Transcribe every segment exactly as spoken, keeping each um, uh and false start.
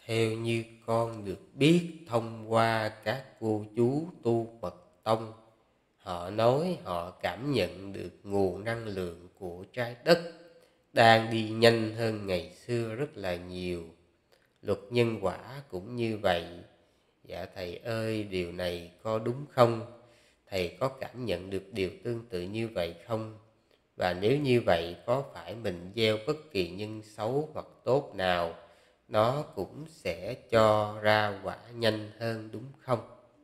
Theo như con được biết thông qua các cô chú tu Phật tông, họ nói họ cảm nhận được nguồn năng lượng của trái đất đang đi nhanh hơn ngày xưa rất là nhiều. Luật nhân quả cũng như vậy. Dạ thầy ơi, điều này có đúng không? Thầy có cảm nhận được điều tương tự như vậy không? Và nếu như vậy, có phải mình gieo bất kỳ nhân xấu hoặc tốt nào, nó cũng sẽ cho ra quả nhanh hơn đúng không?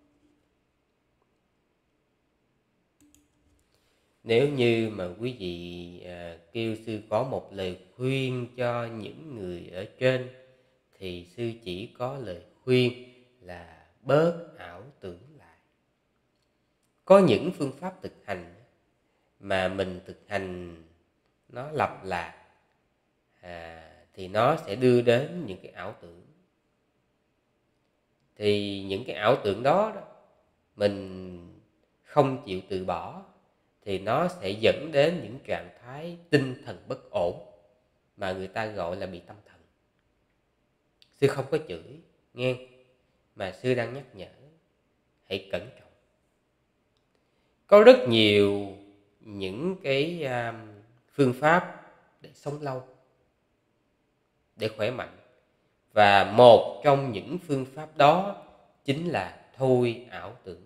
Nếu như mà quý vị à, kêu sư có một lời khuyên cho những người ở trên, thì sư chỉ có lời khuyên là bớt ảo tưởng lại. Có những phương pháp thực hành mà mình thực hành nó lặp lại, à, thì nó sẽ đưa đến những cái ảo tưởng. Thì những cái ảo tưởng đó, đó mình không chịu từ bỏ, thì nó sẽ dẫn đến những trạng thái tinh thần bất ổn mà người ta gọi là bị tâm thần. Sư không có chửi nghe, mà sư đang nhắc nhở hãy cẩn trọng. Có rất nhiều những cái uh, phương pháp để sống lâu, để khỏe mạnh. Và một trong những phương pháp đó chính là thôi ảo tưởng.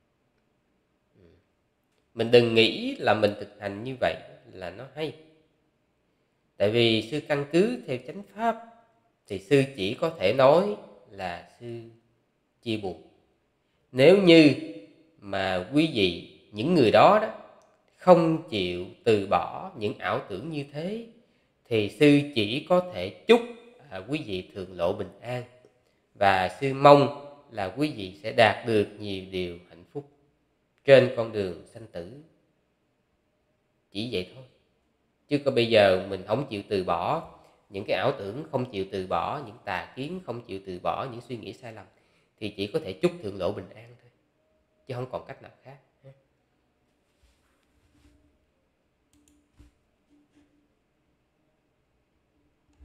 Mình đừng nghĩ là mình thực hành như vậy là nó hay. Tại vì sư căn cứ theo chánh pháp, thì sư chỉ có thể nói là sư chia buồn. Nếu như mà quý vị, những người đó đó không chịu từ bỏ những ảo tưởng như thế, thì sư chỉ có thể chúc à, quý vị thượng lộ bình an. Và sư mong là quý vị sẽ đạt được nhiều điều hạnh phúc trên con đường sanh tử. Chỉ vậy thôi. Chứ còn bây giờ mình không chịu từ bỏ những cái ảo tưởng, không chịu từ bỏ những tà kiến, không chịu từ bỏ những suy nghĩ sai lầm, thì chỉ có thể chúc thượng lộ bình an thôi, chứ không còn cách nào khác.